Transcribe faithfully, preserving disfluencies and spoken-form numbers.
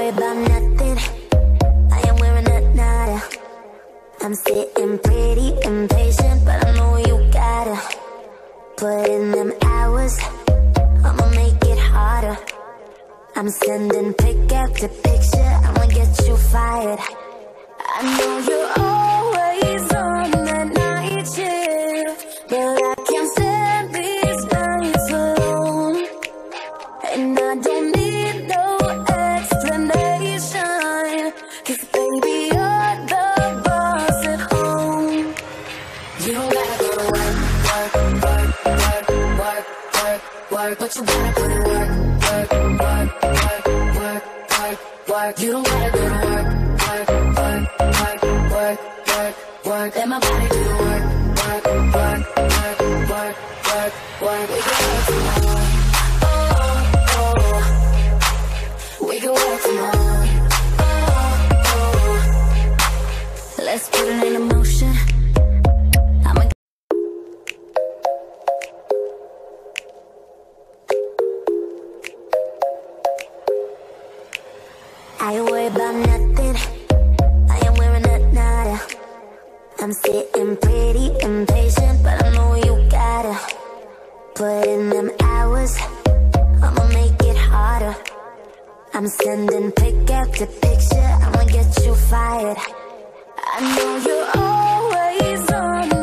worry about nothing, I am wearing a nada. I'm sitting pretty impatient, but I know you gotta put in them hours, I'ma make it harder. I'm sending pick after picture, I'ma get you fired. I know you're always on that night shift, but I can't stand these nights alone. And I don't need no explanation, 'cause baby you're the boss at home. You don't gotta go to work, work, work, work, work, work, work, but you gotta put in work, work, work, work, work, work, work. You don't gotta go to work, work, work, work, work, work, work. Let my body do the work, work, work, work, work, work, work. We can work tomorrow, oh, oh. We can work tomorrow, oh, oh. Let's put it in motion. I'ma I worry about nothing, I am wearing a nada. I'm sitting pretty impatient, but I know you gotta put in them hours, I'ma make it harder. I'm sending pick after picture, I'ma get you fired. I know you're always on